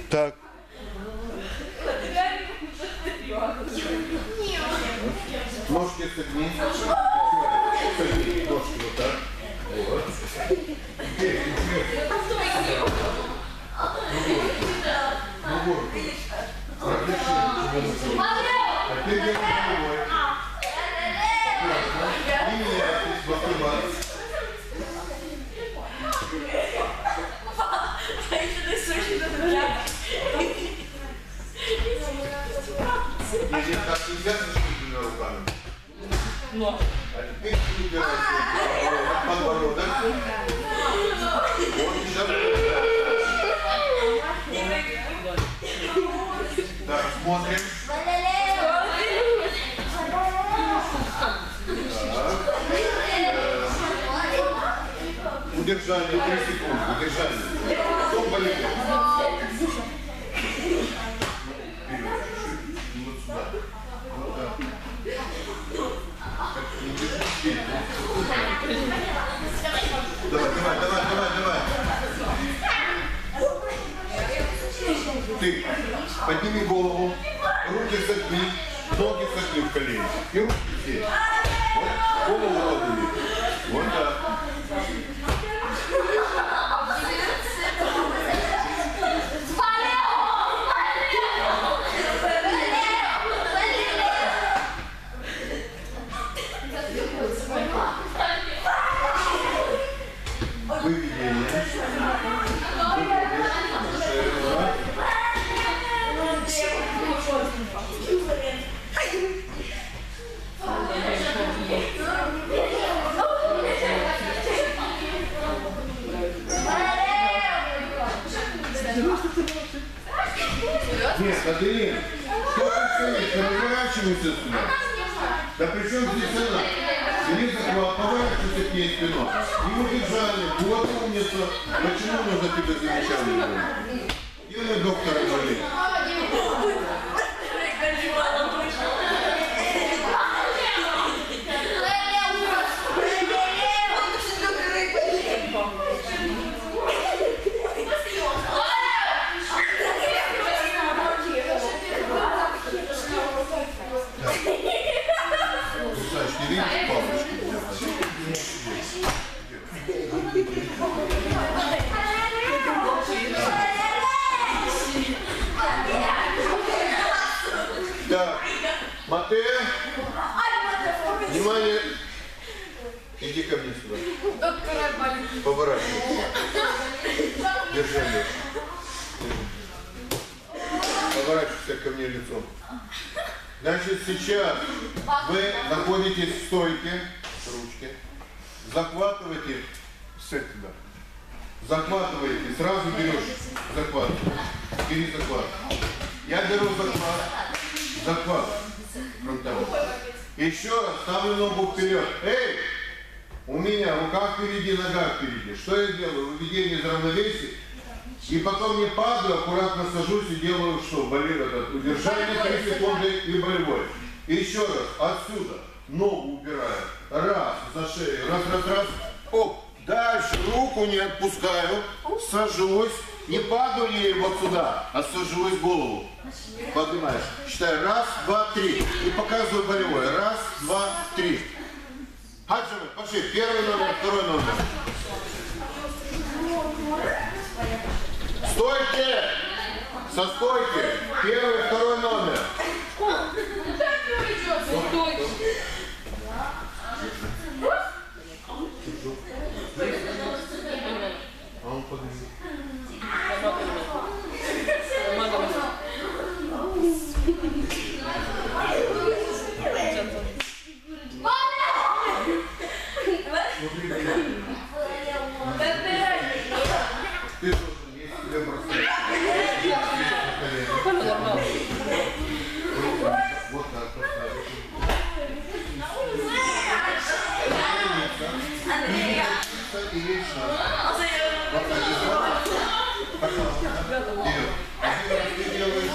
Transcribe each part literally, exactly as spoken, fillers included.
Так. Ножки согни. Согни ножки вот так. Вот. Другой. А теперь делаем другой. И меняйтесь, восстановись. Если так нельзя, то двумя руками. Но. А теперь убирайте подбородок. Вот сейчас. Так, смотрим. Удержание, три секунды, удержание. Потом болевой. Давай, давай, давай, давай, давай. Ты подними голову, руки согни, ноги согни в колени. И руки здесь. Вот, голову ладони. Вот так. Выведение. Нет, Аделин, что ты стоишь? Разворачивайся сюда. Да при чем здесь она? Или захват, поворачивайся к ней спиной. И удержали. Вот умница. Почему нужно тебе замечание? Делай доктора болит. Значит, не видишь палочку? Так, Матея, внимание, иди ко мне сюда. Поворачивайся. Держи ее. Поворачивайся ко мне лицом. Значит, сейчас вы находитесь в стойке, ручки, захватываете, сядь туда, захватываете, сразу берешь захват, бери захват. Я беру захват, захват, фронтовой. Еще раз ставлю ногу вперед. Эй! У меня рука впереди, нога впереди. Что я делаю? Выведение из равновесия. И потом не падаю, аккуратно сажусь и делаю что? Болевой этот. Удержание три секунды и болевой. И еще раз. Отсюда. Ногу убираю. Раз. За шею. Раз, раз, раз. Оп. Дальше. Руку не отпускаю. Сажусь. Не падаю ей вот сюда, а сажусь голову. Поднимаешь. Считаю. Раз, два, три. И показываю болевой. Раз, два, три. Хаджимы, пошли. Первый номер, второй номер. Стойте! Со стойки! Первый, второй номер. Стойте! А он поднимет. Ты должен есть себе бросать. Вот так поставить. И лично. Вот так. Пожалуйста. Вперед. Ты делаешь.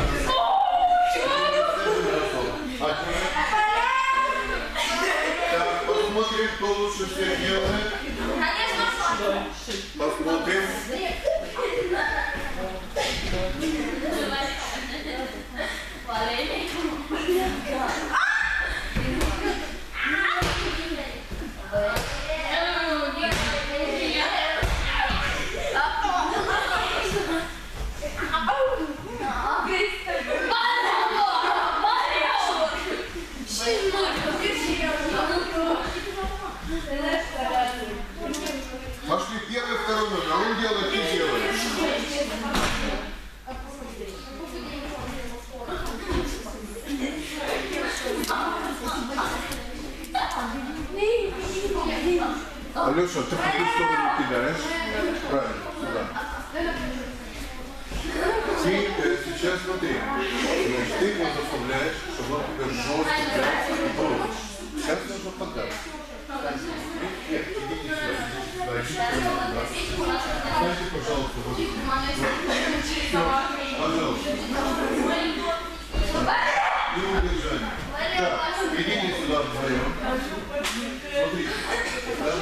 Так, посмотрим, кто лучше всех делает. Посмотрим. Он делает, ты делаешь. Алеша, ты в какую сторону кидаешь? Правильно, сюда. Ты э, сейчас смотри, значит, ты его заставляешь, чтобы он тебя жестко и бросил. Сейчас нужно подать. Нет, идите сюда, идите сюда, идите сюда. Дайте, пожалуйста, вот. Все, пожалуйста. И удержание. Так, идите сюда вдвоем. Смотрите. Там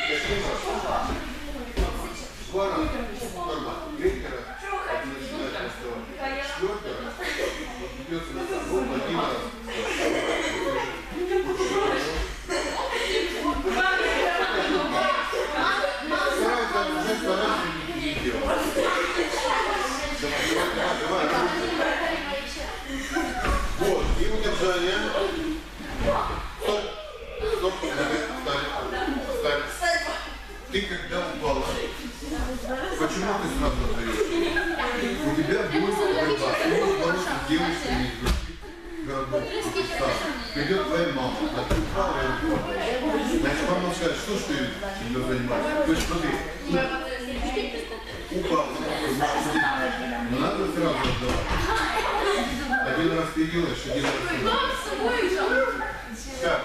два раза. Третий раз. Один начинает доставать. Четвертый раз. Идется на самом один раз. Старается уже стараться не делать. Давай, давай. Вот, и удержание. Стоп. Стоп. Встань. Встань. Ты когда упала, почему ты сразу отдаешь? У тебя будет борьба. Ты упала с девушками из других городов. Придет твоя мама, а ты упала и упала. Значит, мама скажет, что ж ты чем занимаешься? То есть смотри, упал, но надо сразу отдавать. Один раз ты делаешь, один раз ты делаешь. Так.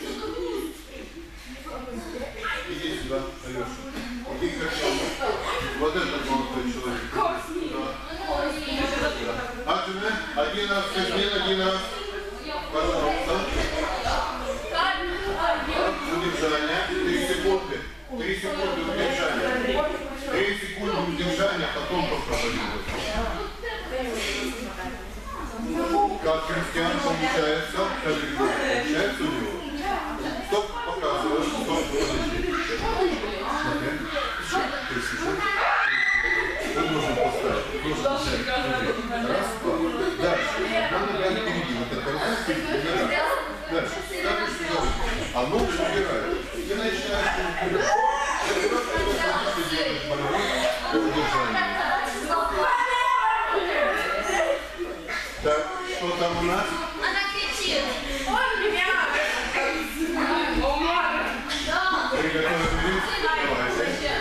Иди сюда, Алеша. Иди как там. Вот этот молодой человек. Да. Атина, один раз, Кузьмин, один раз. Пожалуйста. Удержание. Три секунды. Три секунды удержания. Три секунды удержания, потом попробуем. Как Кристиан получается, как получается у него. Стоп, показываю. Стоп, подожди. Смотри. Ты слышишь? Он нужно поставить. Нужно поставить. Раз, два. Дальше. Надо прямо впереди. Вот это раз, впереди. Дальше. Ставишь сюда. А ногу убираешь. Ты начинаешь убирать. Ты просто садишься, делаешь болевой по удержанию. Так, что там у нас? Она кричит. Он меня! Приготовились? Давайте.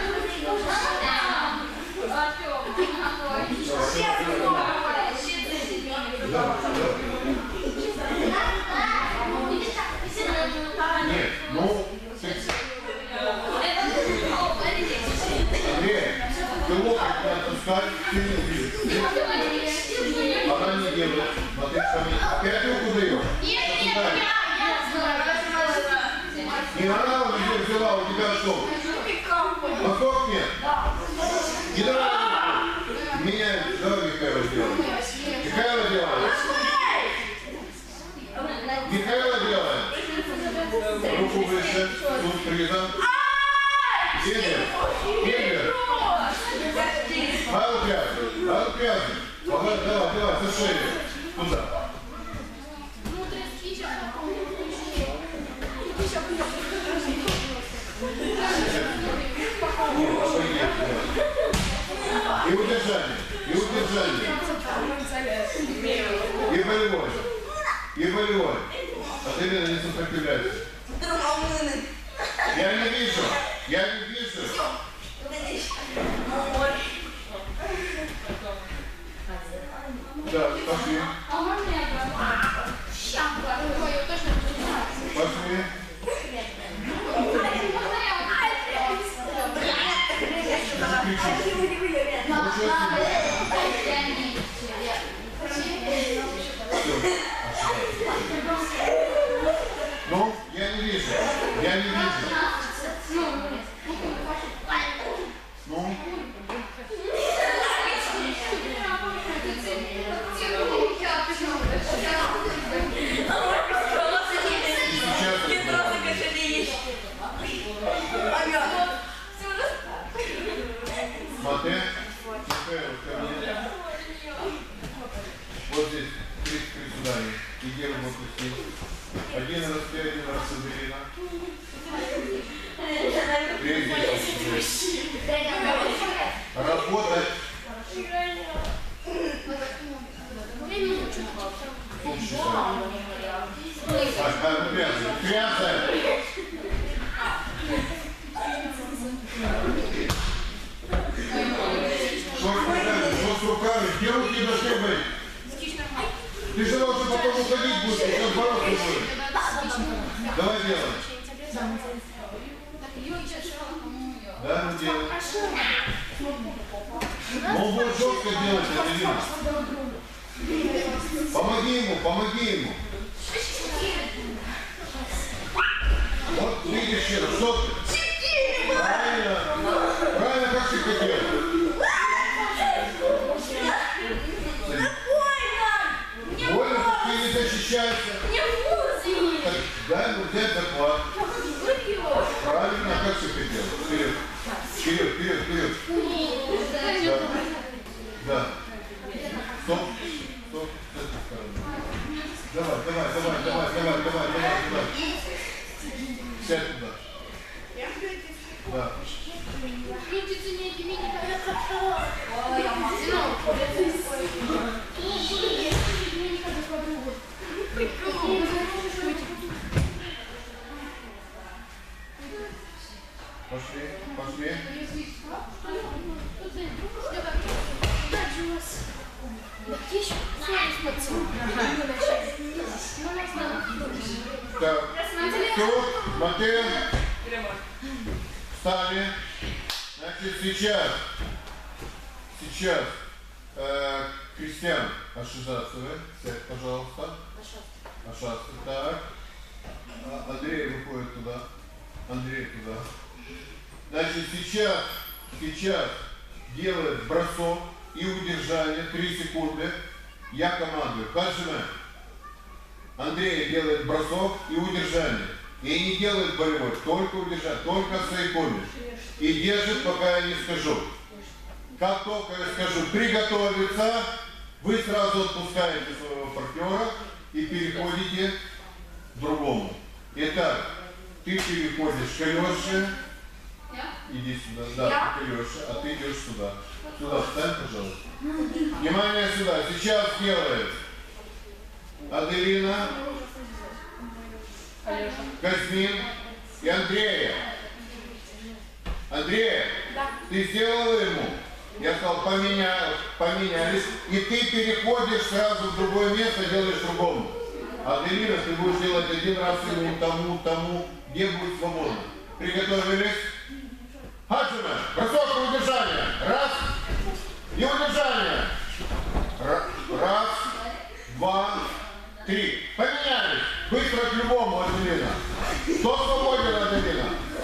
Да, да. Нет, ну... Андрей, ты локоть не отпускай, ты не видишь. Она не делает. Смотри, сами. Опять руку даешь? Нет, нет, я, я не она уже взяла, у тебя что? Восток нет? Не давай руку. Меняем. Давай Михаила сделаем. Михаила делаем. Михаила делаем. Руку выше. Тут приза. Сидер. Сидер. Павел Пятый. Павел Пятый. Давай, давай, давай, за шею. Туда. И удержание. И удержание. И болевой. И болевой. Отдельно не сопротивляйся. Я не вижу. Я не вижу. Да, пошли. Пошли. Ну, я не вижу. Я не вижу. Ну. Смотри, вот здесь, три сюда, и делаем вот здесь. Один раз, ты один раз Саберина. Три здесь. Где руки должны быть? Ты же должен потом уходить будешь, сейчас бороться будешь. Давай делай. Да, ну делай. Он будет жестко делать, Аделина. Помоги ему, помоги ему. Вот видишь, что ты? Правильно. Правильно, как ты хотел. Больно, как ты не защищаешься. Так, дай ему взять захват. Правильно, как ты хотел. Вперед. Вперед, вперед, вперед. Да. Да. Стоп. Стоп. С этой стороны. Давай, давай, давай, давай, давай, давай, давай, давай. Сядь туда. Да. Пошли, пошли. Так, все, Матея, встали. Значит, сейчас, сейчас, э, Кристиан Ашизацевы, сядь, пожалуйста. Ашасы, так. А, Андрей выходит туда. Андрей туда. Значит, сейчас, сейчас делает бросок и удержание, три секунды. Я командую. Хаджиме. Андрей делает бросок и удержание. И не делает болевой, только удержание, только сайкоми. И держит, пока я не скажу. Как только я скажу приготовиться, вы сразу отпускаете своего партнера и переходите к другому. Итак, ты переходишь к Алёше. Иди сюда, да, ты Алёша, а ты идешь сюда. Сюда встань, пожалуйста. Внимание сюда. Сейчас делает Аделина, Казмин и Андрея. Андрея, ты сделала ему? Я сказал, поменя... поменялись. И ты переходишь сразу в другое место, делаешь другому. Аделина, ты будешь делать один раз ему, тому, тому, где будет свободно. Приготовились? Хаджиме, бросок и удержание. Раз. И удержание. Раз, два, три. Поменялись. Быстро к любому, Аделина. Кто свободен, Аделина?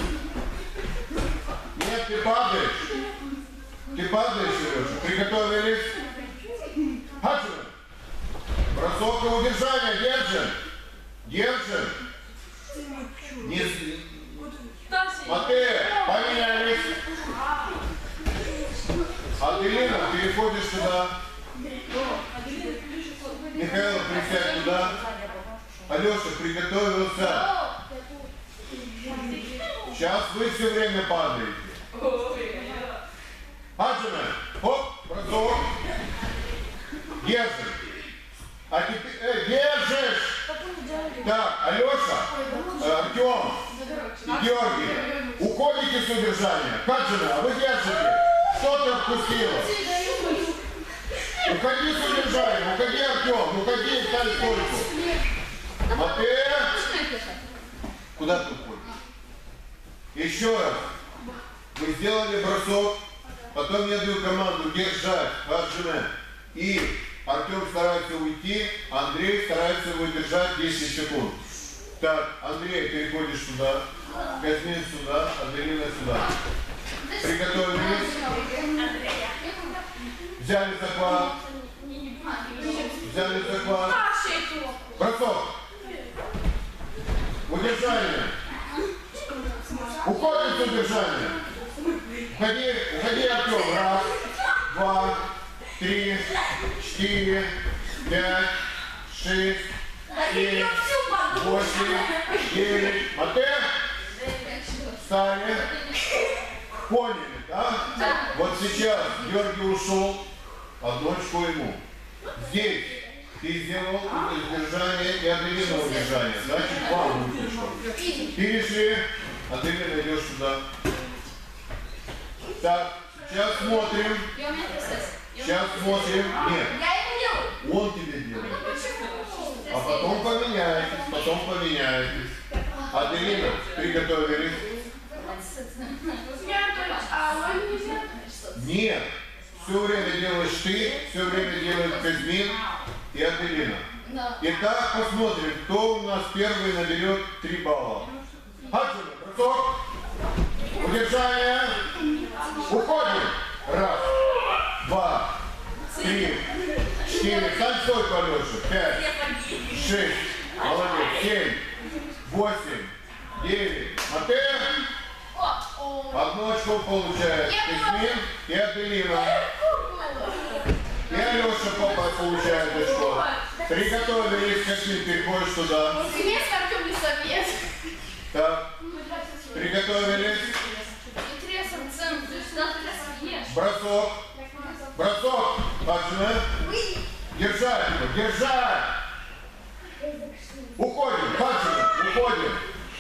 Нет, ты падаешь. Ты падаешь, Сережа. Приготовились? Хаджиме. Бросок и удержание. Держим. Держим. Не... Матея, поменялись. Аделина, переходишь сюда. Михаил, присядь туда. Алеша, приготовился. Сейчас вы все время падаете. Хаджиме, оп, бросок. Держишь. А теперь, э, держишь. Так, Алеша, э, Артем и Георгий, уходите с удержания. Хаджиме, а вы держите. Что ты отпустила? Уходи с удержания, уходи, Артем, уходи, ставь стойку. Матея, куда ты уходишь? Еще раз. Вы сделали бросок, потом я даю команду держать, Хаджиме. И Артем старается уйти, Андрей старается его держать десять секунд. Так, Андрей, переходишь сюда, Казмин сюда, Аделина сюда. Приготовились. Взяли захват. Взяли захват. Бросок. Удержание. Уходим с удержания. Уходи, уходи, Артем. Раз, два, три, четыре, пять, шесть, семь, восемь, девять. Матея. Встали. Поняли, да? Да? Вот сейчас Георгий ушел, одну очко ему. Здесь ты сделал удержание и Аделина удержание. Значит, вам будет очко. Перешли. Аделина, идешь сюда. Так, сейчас смотрим. Сейчас смотрим. Нет, Я ему делаю. он тебе делает. Почему? А потом поменяетесь, потом поменяетесь. Аделина, приготовились? А он нельзя? Нет. Все время делаешь ты, все время делает Казьмин и Аделина. Да. Итак, посмотрим, кто у нас первый наберет три балла. Хаджина, бросок. Удержание. Уходим. Раз, два, три, четыре. Стань стойку, Алеша. Пять, шесть. Молодец. Семь, восемь, девять. Матэ. Одно очко получает Казьмин и Аделина. И Алеша Попа получает очко. Приготовились, Казьмин, переходишь туда. Вес Артем Лисовец. Так, приготовились. Бросок. Бросок. Хаджина. Держать его, держать. Уходим, Хаджина, уходим.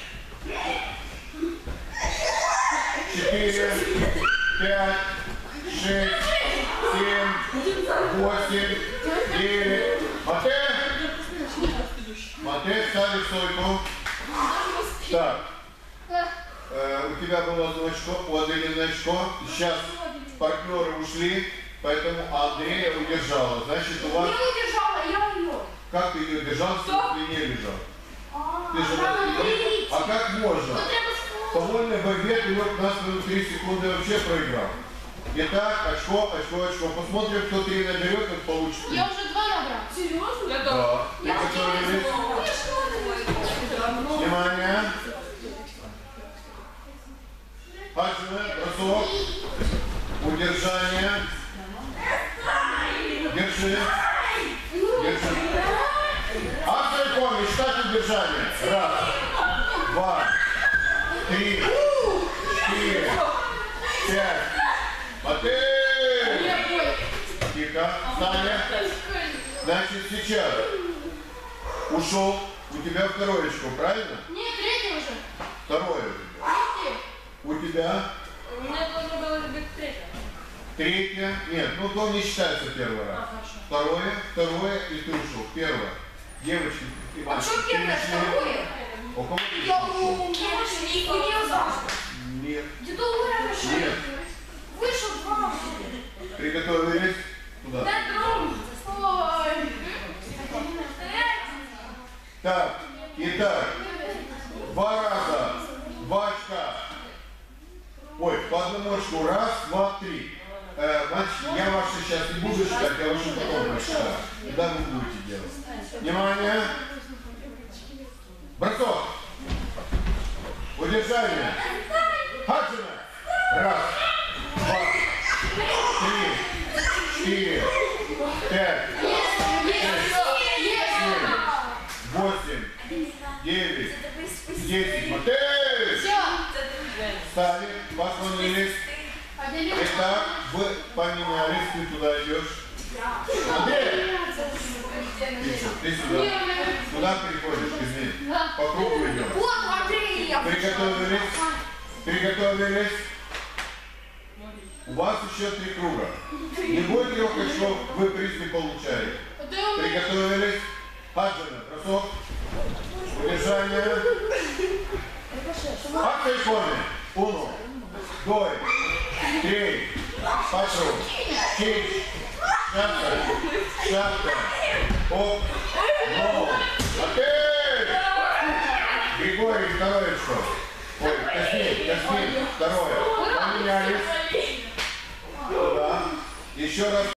Четыре, пять, шесть, семь, восемь, девять. Матэ. Матэ, ставь стойку. Так. Э, у тебя было одно очко, у Аделины очко. Сейчас партнеры ушли, поэтому Андрея удержала. Значит, у вас... Я удержала, я ее. Как ты ее держал, если ты не лежал? Ты же Мама, вас не- берите. А как можно? Ну, треба По вольной борьбе ты вот нас в три секунды вообще проиграл. Итак, очко, очко, очко. Посмотрим, кто три наберет, тот получит. Я уже два набрал. Серьезно? Я Да. Я Приготовились. Внимание. Хаджина, бросок. Удержание. Держи. Держи. Автор помощь, считать удержание. Раз, два, три, четыре, пять. Матэ! Тихо. Саня. Значит, сейчас ушел. У тебя второе очко, правильно? Нет, третий уже. Второе. Третий. У тебя У меня должно было быть третье. третье. Нет, ну то не считается первый раз. А, хорошо. Второе, второе и ты ушел. Первое. Девочки и А мальчики. что первое, перешли. второе? У кого ты Я ушел? у девочки у нее завтра. Нет. Где-то ура вышел. Нет. Вышел два. Приготовились? Туда. Да, дрон. Ой. Так, итак, два раза, два очка. Ой, по одному очку. Раз, два, три. Э, значит, я ваши сейчас не буду считать, я ваши потом прочитаю. Когда вы будете делать? Внимание. Бросок. Удержание. Хаджина. Раз, два, три, четыре, пять, восемь, девять, десять. Матэ! Все. Стали, поклонились. Итак, вы поменялись, ты туда идешь. Андрей! Ты, что, ты сюда. Куда переходишь, Казьмин? По кругу идем. Вот у Андрея. Приготовились. Приготовились. У вас еще три круга. Не будет трех очков, вы приз не получаете. Приготовились. Хаджина, бросок. Удержание. Акция форме. Uno, dos, tres, cuatro, cinco, шатка, шатка, оп, но, опять! Григорий, второе очко. Ой, Казьмин, Казьмин, второе. Поменялись. Туда. Еще раз.